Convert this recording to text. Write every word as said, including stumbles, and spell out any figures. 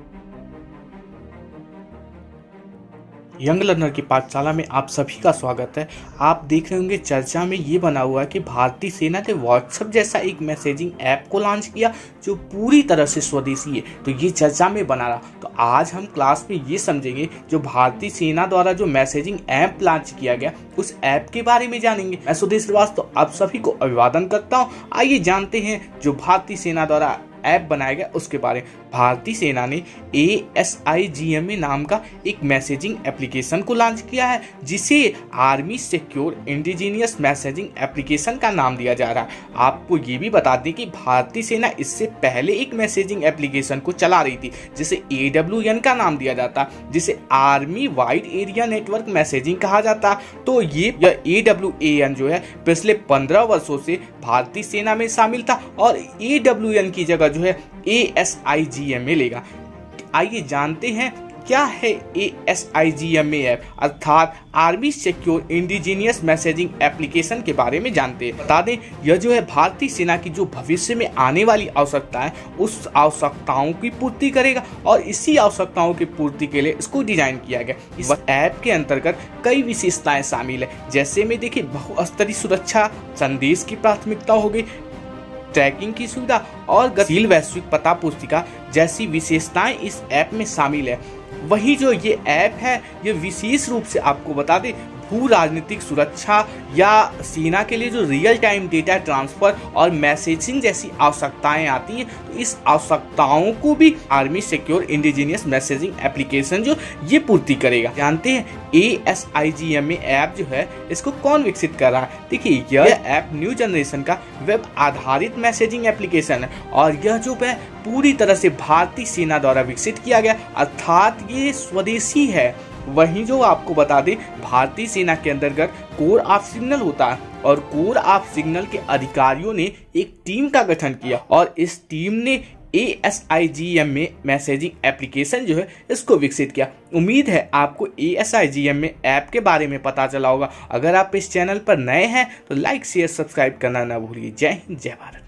Young learner की पाठशाला में आप सभी का स्वागत है। आप देख रहे होंगे चर्चा में ये बना हुआ है कि भारतीय सेना ने व्हाट्सएप जैसा एक मैसेजिंग ऐप को लॉन्च किया जो पूरी तरह से स्वदेशी है। तो ये चर्चा में बना रहा। तो आज हम क्लास में ये समझेंगे जो भारतीय सेना द्वारा जो मैसेजिंग ऐप लॉन्च किया गया उस ऐप के बारे में जानेंगे। मैं सुधीर श्रीवास्तव आप सभी को अभिवादन करता हूँ। आइए जानते हैं जो भारतीय सेना द्वारा ऐप बनाया गया उसके बारे में। भारतीय सेना ने A S I G M ए नाम का एक मैसेजिंग एप्लीकेशन को लॉन्च किया है जिसे army secure indigenous messaging application का नाम दिया जा रहा है। आपको ये भी बता दें कि भारतीय सेना इससे पहले एक मैसेजिंग एप्लीकेशन को चला रही थी जिसे ए डब्ल्यू एन का नाम दिया जाता, जिसे army wide area network messaging कहा जाता। तो ये ए डब्ल्यू ए एन जो है पिछले पंद्रह वर्षों से भारतीय सेना में शामिल था और ए डब्ल्यू एन की जगह जो है A S I G M ए लेगा। आइए जानते हैं क्या है A S I G M A app अर्थात army secure indigenous messaging application के बारे में जानते हैं। बता दें यह जो है भारतीय सेना की जो भविष्य में आने वाली आवश्यकता है उस आवश्यकताओं की पूर्ति करेगा और इसी आवश्यकताओं की पूर्ति के लिए इसको डिजाइन किया गया। इस ऐप के अंतर्गत कई विशेषताएं शामिल है, जैसे में देखिए बहुस्तरीय सुरक्षा, संदेश की प्राथमिकता हो गई, ट्रैकिंग की सुविधा और गतिशील वैश्विक पता पुस्तिका जैसी विशेषताएं इस ऐप में शामिल है। वही जो ये ऐप है ये विशेष रूप से आपको बता दें भू राजनीतिक सुरक्षा या सेना के लिए जो रियल टाइम डेटा ट्रांसफर और मैसेजिंग जैसी आवश्यकताएं आती हैं तो इस आवश्यकताओं को भी army secure indigenous messaging application जो ये पूर्ति करेगा। जानते हैं A S I G M A app जो है इसको कौन विकसित कर रहा है। देखिए यह ऐप न्यू जनरेशन का वेब आधारित मैसेजिंग एप्लीकेशन है और यह जो है पूरी तरह से भारतीय सेना द्वारा विकसित किया गया अर्थात ये स्वदेशी है। वहीं जो आपको बता दें भारतीय सेना के अंतर्गत कोर ऑफ सिग्नल होता है और कोर ऑफ सिग्नल के अधिकारियों ने एक टीम का गठन किया और इस टीम ने A S I G M A messaging application जो है इसको विकसित किया। उम्मीद है आपको A S I G M A app के बारे में पता चला होगा। अगर आप इस चैनल पर नए हैं तो लाइक शेयर सब्सक्राइब करना ना भूलिए। जय हिंद, जय भारत।